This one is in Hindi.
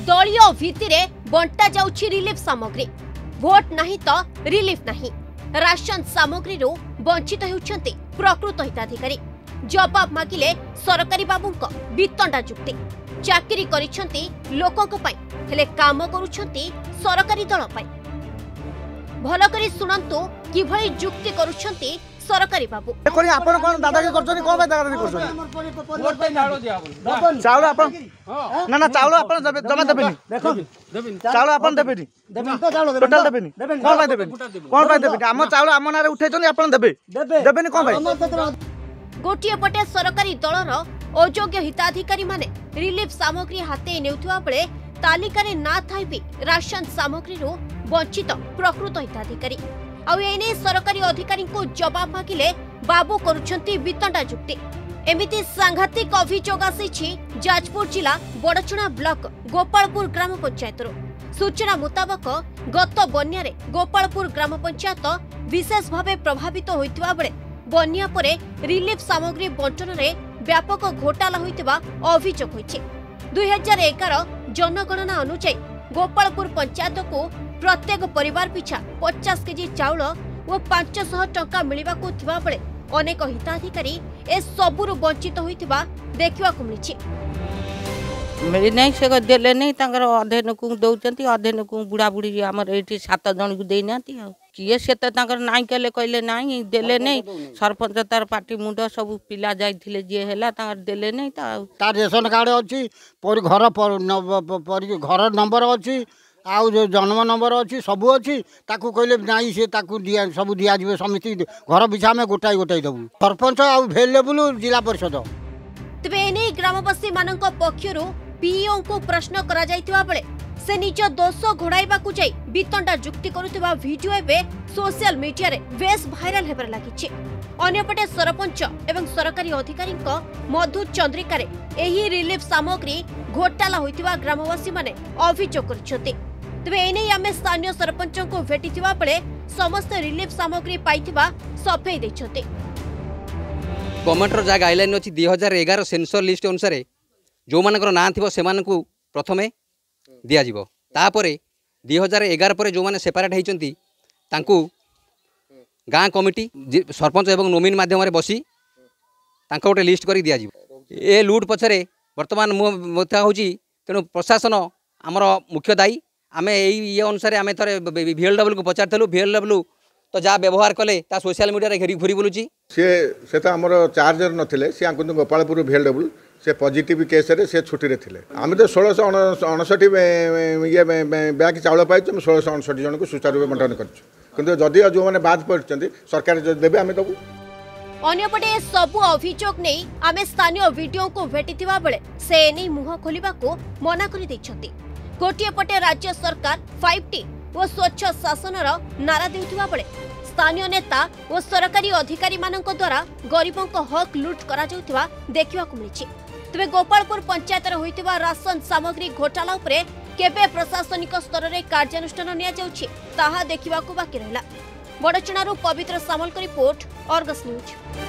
दलीय भित्तिरे बंटा जाउछि रिलीफ सामग्री। भोट नहीं तो रिलीफ नहीं। राशन सामग्री वंचित होउछन्ति प्रकृत हिताधिकारी। जवाब मागिले सरकारी बाबूंक वितंडा जुक्ति। चाकरी करिछन्ति लोकक पई हेले काम करूछन्ति सरकारी दल पई। भल करी सुनंतु किभଳି जुक्ति करूछन्ति सरकारी बाबू। कोनी आपण कोन दादागिरी करछनी कोन बे दादागिरी करछनी वोट पे चाउल दिया चाउल आपण ना ना चाउल आपण जमा देबेनी देखो देबेनी चाउल आपण देबेनी देबेनी तो चाउल टोटल देबेनी कोन भाई देबेनी हम चाउल हम नारे उठैछनी आपण देबे देबेनी कोन भाई। गोटिए पटे सरकारी दलर अयोग्य हिताधिकारी माने रिलीफ सामग्री हाते नेउथुवा बेले तालिकारे ना थाई भी राशन सामग्री वंचित प्रकृत हिताधिकारी। आउ एने सरकारी अधिकारी को जवाब मागिले बाबू करुछंती वितंडा जुक्ति। एमिति सांघातिक अभियोग आसीछि जाजपुर जिला बड़चुना ब्लॉक गोपालपुर ग्राम पंचायत। सूचना मुताबक गत बन्यारे गोपालपुर ग्राम पंचायत विशेष भावे प्रभावित होइतिबा बेले बन्या परे रिलीफ सामग्री बंटन रे व्यापक घोटाला होइतिबा अभियोग होइछि। 2011 जनगणना अनुसार गोपालपुर पंचायत को प्रत्येक परिवार पिछा 50 केजी चाउल और 500 टंका मिलिबाकू थिबा बेले अनेक हिताधिकारी ए सबुरु वंचित होइतिबा देखिबाकू मिलिछि। मिली नहीं से देले नहीं तांकर अध्ययन को दउचंती अध्ययन को बुढ़ा बुढ़ी हमर एठी 7 जन को देई नाती किए से त तांकर नाही केले कहले नाही देले नहीं सरपंच तार पार्टी मुंड सब पिला जाइथिले जे हैला तांकर देले नहीं ता रेशन कार्ड अछि पर घर नंबर अछि आउ जो जन्म नंबर अच्छी सबू अच्छी ताकू कहले नाई से ताकू दिया सब दिया जिवे समिति घर बिछा में गोटाई गोटाई दबु सरपंच आउ भेलेबुल जिला परिषद। तबे एने ग्रामवासी मानक पक्षरु पीओ को प्रश्न करा जाइतिबा बेले से निज दोष घोड़ाइबा को जाई वितंडा जुक्ति करुतिबा वीडियो एबे सोशल मीडिया रे बेस भाइराल हेबर लागिछि। अन्यपटे सरपंच एवं सरकारी अधिकारी मधु चंद्रिका रे एही रिलीफ सामग्री घोटाला होइतिबा ग्रामवासी माने अभियोग करछथि। तबे एने आमे स्थानीय सरपंच को भेटिथिबा बेले समस्त रिलीफ सामग्री पाइथिबा सफेई दैछथि। गवर्नमेंट रो जा गाइडलाइन अछि 2011 सेंसर लिस्ट अनुसार जो मानकर ना थिबो से मानकू प्रथमे दिया जिवो तापरे 2011 पर जो माने सेपरेट हेचंती तांकू गाँ कमिटी सरपंच एवं नोमिन माध्यम रे बसी तांको गोटे लिस्ट करी दिया जिवो। ए लूट पछरे वर्तमान मता होची तेणु प्रशासन आमर मुख्य दायी। आमे ये अनुसार आमे थरे VLW को पचारथलु VLW तो जा व्यवहार कले ता सोशल मीडिया रे घेरी घुरी बोलुची से तो आमर चार्जर नथिले से आंकु गोपालपुर VLW से पॉजिटिव केस रे से छुट्टी रे थिले। आमे तो 1659 ये बैग चाउल पाई 1659 जन को सुचारू रूप बंटन करछु किंतु जदि जो माने बाद पड़छंती सरकार जो देबे आमे दबु। अन्यपटे सबु अभियोग नै आमे स्थानीय वीडियो को भेटिथिबा बेले से एनी मुह खोलिबा को मना करि दैछथि। गोटिए पटे राज्य सरकार 5T और स्वच्छ शासनर नारा देउथिबा बेले स्थानीय नेता और सरकारी अधिकारी मानक द्वारा गरीबों को हक लूट करा जाउथिबा देखिबाकू मिलिछि। तबे गोपालपुर पंचायत रे होइतिबा राशन सामग्री घोटाला उपरे केबे प्रशासनिक स्तर रे कार्यानुष्ठान निया जाउछि ताहा देखिबाकू बाकी रहला। बड़चुनारू पवित्र सामल रिपोर्ट अर्गस न्यूज।